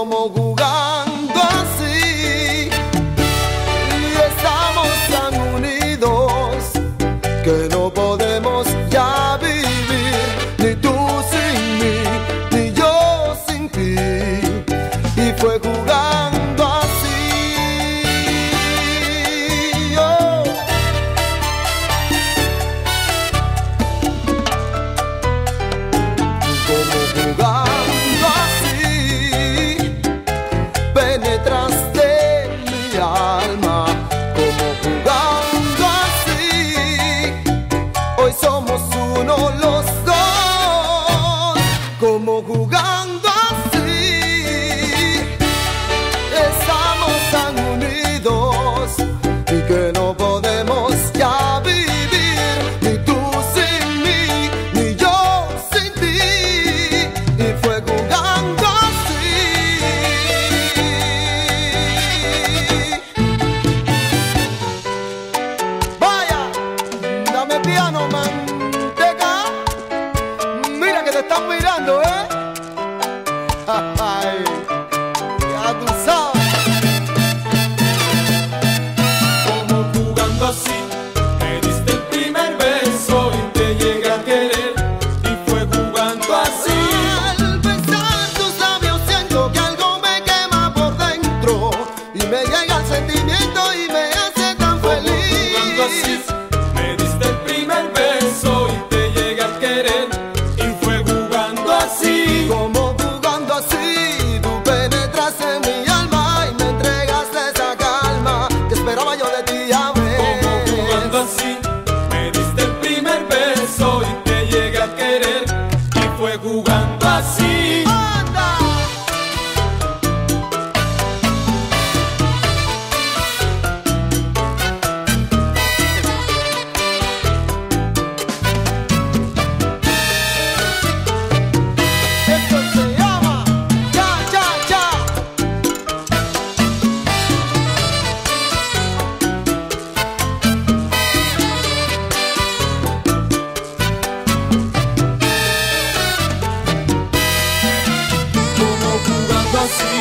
como jugando así, y estamos tan unidos que no podemos ya vivir, ni tú sin mí, ni yo sin ti. Y fue jugando así, oh. Como jugando así, penetraste mi alma. Como jugando así, hoy somos uno los dos. Como jugando así, estamos tan unidos y que no podemos ya vivir, ni tú sin mí, ni yo sin ti. Y fue jugando así. Vaya, dame piano, manteca. Mira que te están mirando, ¿eh? Ay, ya tú sabes. Como jugando así, me diste el primer beso y te llegué a querer. Y fue jugando así. Al besar tus labios siento que algo me quema por dentro y me llega el sentimiento y me hace tan feliz. Jugando así, me diste el primer beso y te llegué a querer. Y fue jugando así. Como jugando así, tú penetras en mi alma y me entregaste esa calma que esperaba yo de ti a ver. Como jugando así, me diste el primer beso y te llegué a querer. Y fue jugando así. ¡Anda! Esto se llama cha cha cha. Como jugando así,